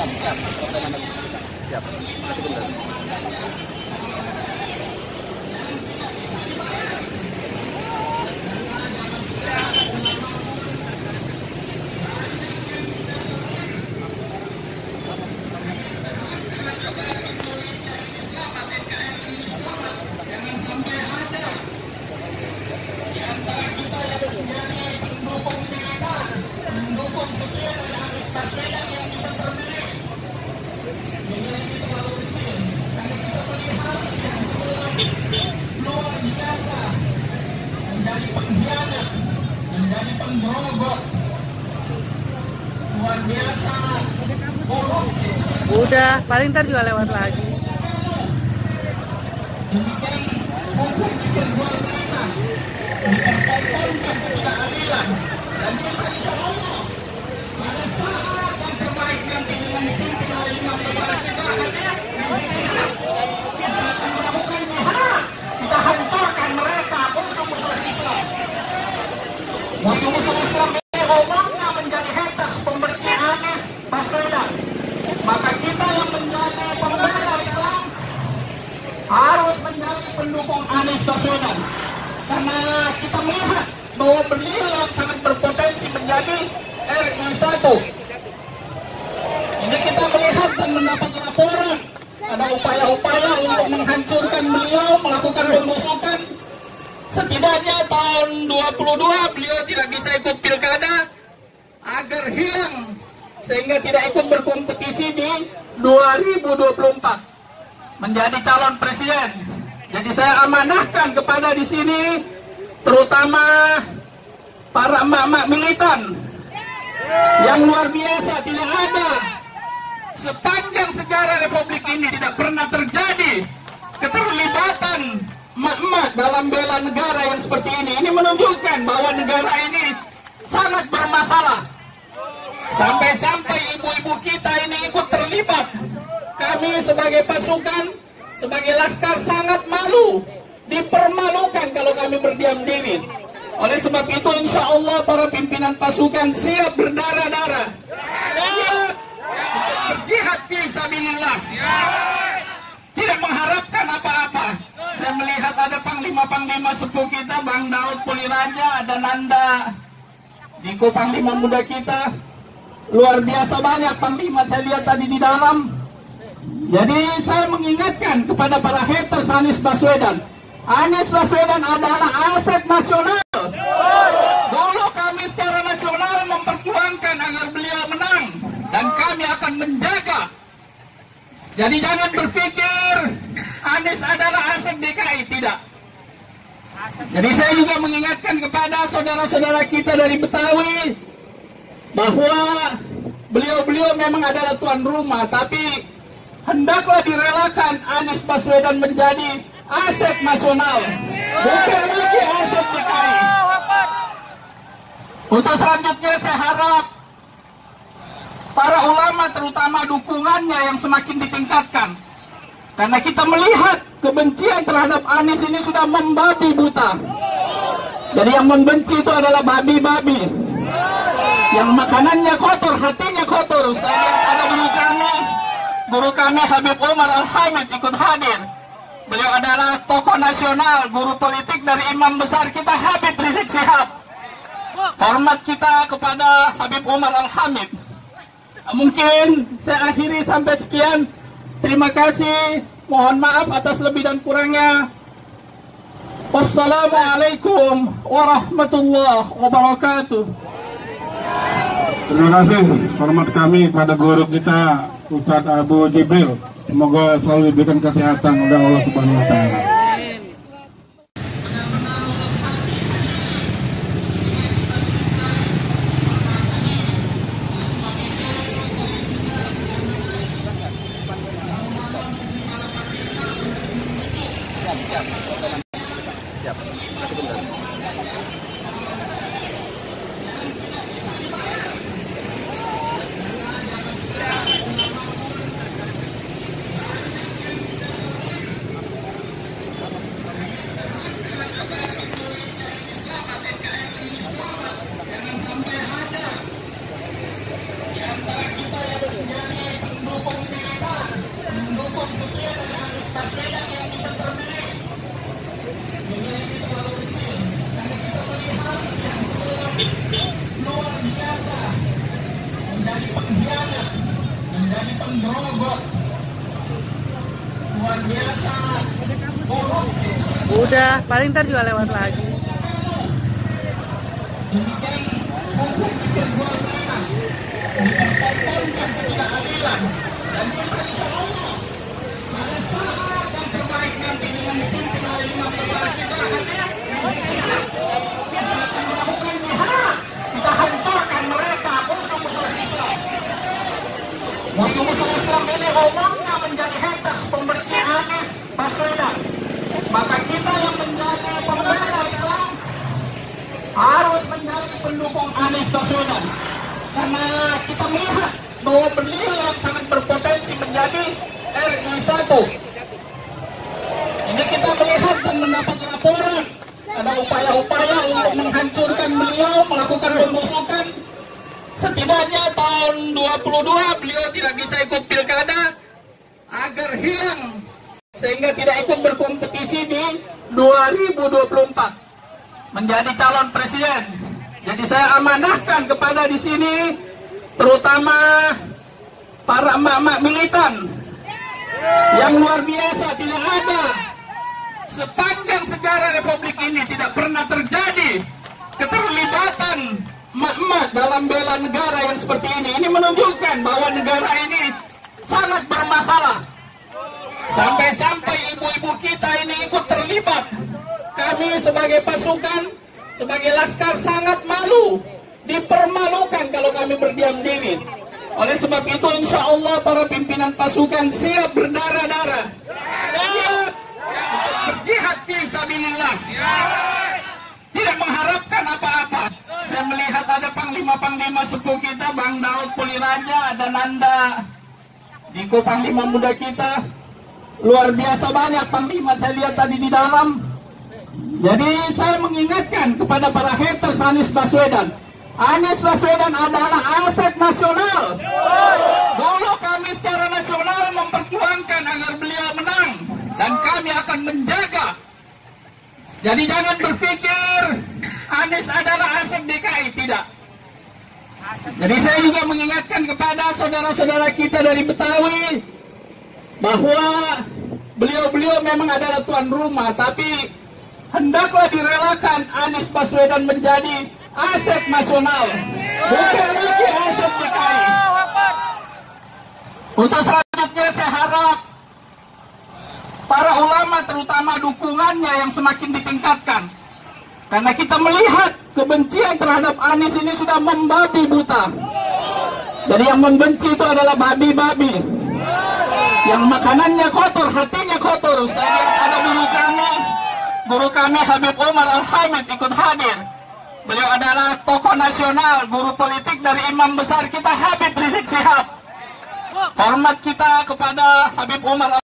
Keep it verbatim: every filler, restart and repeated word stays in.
Siap, siap. Masih benar. Menjadi penggerobak luar biasa. Udah, paling ntar juga lewat lagi. Demikian hukum diperjuangkan, dipertontonkan ketidakadilan, dan kita insya Allah pada saat yang terbaik nanti dengan dipimpin oleh imam besar kita hadir, kita akan melakukan jihad, kita hancurkan mereka musuh-musuh Islam. Musuh-musuh Islam ini umumnya menjadi haters pembenci Anies Baswedan. Maka kita yang menjadi pembela Islam harus menjadi pendukung Anies Baswedan. Karena kita melihat bahwa beliau yang sangat berpotensi menjadi R I satu. Ini kita melihat dan mendapat laporan ada upaya-upaya untuk menghancurkan beliau, melakukan pembusukan. Setidaknya tahun dua puluh dua beliau tidak bisa ikut pilkada agar hilang sehingga tidak ikut berkompetisi di dua ribu dua puluh empat menjadi calon presiden. Jadi saya amanahkan kepada di sini terutama para emak-emak militan yang luar biasa. Tidak ada sepanjang sejarah Republik ini tidak pernah terjadi keterlibatan emak-emak dalam bela negara yang seperti ini. Ini menunjukkan bahwa negara ini sangat bermasalah. Sampai-sampai ibu-ibu kita ini ikut terlibat. Kami sebagai pasukan, sebagai laskar sangat malu, dipermalukan kalau kami berdiam diri. Oleh sebab itu insya Allah para pimpinan pasukan siap berdarah-darah, siap berjihad fi sabilillah, tidak mengharapkan apa-apa. Saya melihat ada panglima-panglima sepuh kita, Bang Daud Puliraja, ada Nanda Diko, panglima muda kita. Luar biasa banyak panglima saya lihat tadi di dalam. Jadi saya mengingatkan kepada para haters Anies Baswedan. Anies Baswedan adalah aset nasional. Dulu kami secara nasional memperjuangkan agar beliau menang. Dan kami akan menjaga. Jadi jangan berpikir Anies adalah aset D K I, tidak. Jadi saya juga mengingatkan kepada saudara-saudara kita dari Betawi bahwa beliau-beliau memang adalah tuan rumah, tapi hendaklah direlakan Anies Baswedan menjadi aset nasional, bukan lagi aset D K I. Untuk selanjutnya saya harap para ulama terutama dukungannya yang semakin ditingkatkan. Karena kita melihat kebencian terhadap Anies ini sudah membabi buta. Jadi yang membenci itu adalah babi-babi. Yang makanannya kotor, hatinya kotor. Saya ada guru kami, guru kami Habib Umar Al-Hamid ikut hadir. Beliau adalah tokoh nasional, guru politik dari imam besar kita Habib Rizik Syihab. Hormat kita kepada Habib Umar Al-Hamid. Mungkin saya akhiri sampai sekian. Terima kasih. Mohon maaf atas lebih dan kurangnya. Wassalamualaikum warahmatullahi wabarakatuh. Terima kasih. Hormat kami pada guru kita Ustadz Abu Jibril. Semoga selalu diberikan kesehatan oleh Allah Subhanahu wa taala. Siap, masih benar. pengkhianat, menjadi pemberobot. Luar biasa korupsi. Udah, paling ntar juga lewat lagi. Demikian hukum diperjuangkan, dipertontonkan ketidakadilan, dan kita insya Allah pada saat yang terbaik nanti dengan dipimpin oleh imam besar kita hadir, kita akan melakukan jihad, kita hancurkan mereka musuh-musuh Islam. Musuh-musuh Islam ini umumnya menjadi haters pembenci Anies Baswedan. Maka kita yang menjadi pembela Islam harus menjadi pendukung Anies Baswedan, karena kita melihat bahwa beliau yang sangat berpotensi menjadi R I satu. Ini kita melihat dan mendapat laporan ada upaya-upaya untuk menghancurkan beliau, melakukan pembusukan. Setidaknya tahun dua puluh dua beliau tidak bisa ikut pilkada agar hilang, sehingga tidak ikut berkompetisi di dua ribu dua puluh empat menjadi calon presiden. Jadi saya amanahkan kepada di sini, terutama para emak-emak militan yang luar biasa. Tidak ada sepanjang sejarah Republik ini tidak pernah terjadi keterlibatan emak-emak dalam bela negara yang seperti ini. Ini menunjukkan bahwa negara ini sangat bermasalah. Sampai-sampai ibu-ibu kita ini ikut terlibat. Kami sebagai pasukan, sebagai laskar sangat malu, dipermalukan kalau kami berdiam diri. Oleh sebab itu insya Allah para pimpinan pasukan siap berdarah-darah, siap untuk berjihad fi sabilillah, tidak mengharapkan apa-apa. Saya melihat ada panglima-panglima sepuh kita, Bang Daud Puliraja, ada Nanda Diko, panglima muda kita. Luar biasa banyak panglima saya lihat tadi di dalam. Jadi saya mengingatkan kepada para haters Anies Baswedan, Anies Baswedan adalah aset nasional. Dulu kami secara nasional memperjuangkan agar beliau menang, dan kami akan menjaga. Jadi jangan berpikir Anies adalah aset D K I, tidak. Jadi saya juga mengingatkan kepada saudara-saudara kita dari Betawi bahwa beliau-beliau memang adalah tuan rumah, tapi hendaklah direlakan Anies Baswedan menjadi aset nasional, bukan lagi aset D K I. Untuk selanjutnya saya harap para ulama, terutama dukungannya yang semakin ditingkatkan, karena kita melihat kebencian terhadap Anies ini sudah membabi buta. Jadi yang membenci itu adalah babi-babi, yang makanannya kotor, hatinya kotor. Saya ada guru kami, guru kami Habib Umar Al-Hamid ikut hadir. Beliau adalah tokoh nasional, guru politik dari imam besar kita Habib Rizik Syihab. Hormat kita kepada Habib Umar